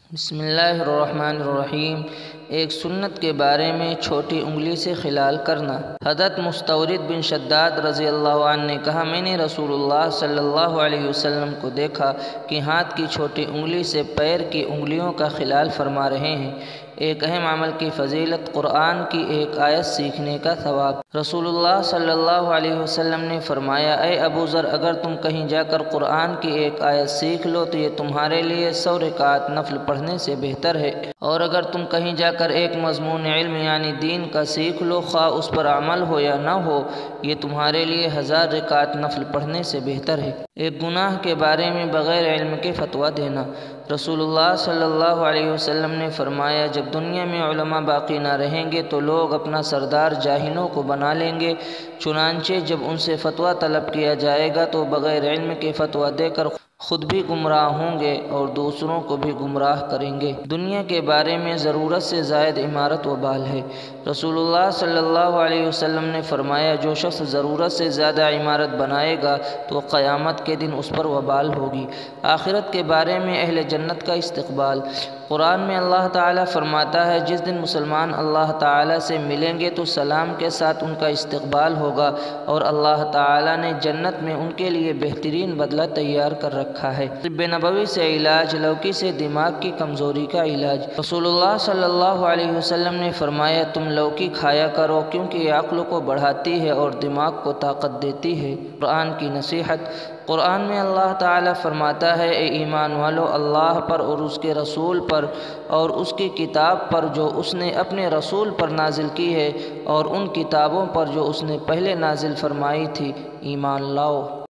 بسم اللہ الرحمن الرحیم۔ ایک سنت کے بارے میں چھوٹی انگلی سے خلال کرنا۔ حضرت مستورد بن شداد رضی اللہ عنہ نے کہا، میں نے رسول اللہ صلی اللہ علیہ وسلم کو دیکھا کہ ہاتھ کی چھوٹی انگلی سے پیر کی انگلیوں کا خلال فرما رہے ہیں۔ ایک اہم عمل کی فضیلت، قرآن کی ایک آیت سیکھنے کا ثواب۔ رسول اللہ صلی اللہ علیہ وسلم نے فرمایا، اے ابو ذر، اگر تم کہیں جا کر قرآن کی ایک آیت سیکھ لو تو یہ تمہارے لیے 100 رکعت نفل پڑھنے سے بہتر ہے، اور اگر تم کہیں جا کر ایک مضمون علم یعنی دین کا سیکھ لو، خواہ اس پر عمل ہو یا نہ ہو، یہ تمہارے لیے 1000 رکعت نفل پڑھنے سے بہتر ہے۔ ایک گناہ کے بارے میں بغیر علم کے فتویٰ دینا۔ رسول اللہ صلی اللہ علیہ وسلم نے فرمایا، جب دنیا میں علماء باقی نہ رہیں گے تو لوگ اپنا سردار جاہلوں کو بنا لیں گے، چنانچہ جب ان سے فتویٰ طلب کیا جائے گا تو بغیر علم کے فتویٰ دے کر خود بھی گمراہ ہوں گے اور دوسروں کو بھی گمراہ کریں گے۔ دنیا کے بارے میں ضرورت سے زائد عمارت وبال ہے۔ رسول اللہ صلی اللہ علیہ وسلم نے فرمایا، جو شخص ضرورت سے زیادہ عمارت بنائے گا تو قیامت کے دن اس پر وبال ہوگی۔ آخرت کے بارے میں اہل جنت کا استقبال۔ قرآن میں اللہ تعالیٰ فرماتا ہے، جس دن مسلمان اللہ تعالیٰ سے ملیں گے تو سلام کے ساتھ ان کا استقبال ہوگا، اور اللہ تعالیٰ نے جنت میں ان کے لیے بہترین بدلہ تیار کر رکھا ہے۔ طب نبوی سے علاج، لوکی سے دماغ کی کمزوری کا علاج۔ رسول اللہ صلی اللہ علیہ وسلم نے فرمایا، تم لوکی کھایا کرو کیونکہ یہ عقل کو بڑھاتی ہے اور دماغ کو طاقت دیتی ہے۔ قرآن کی نصیحت۔ قرآن میں اللہ تعالیٰ فرماتا ہے، اے ایمان والو، اللہ پر اور اس کے رسول پر اور اس کی کتاب پر جو اس نے اپنے رسول پر نازل کی ہے، اور ان کتابوں پر جو اس نے پہلے نازل فرمائی تھی، ایمان لاؤ۔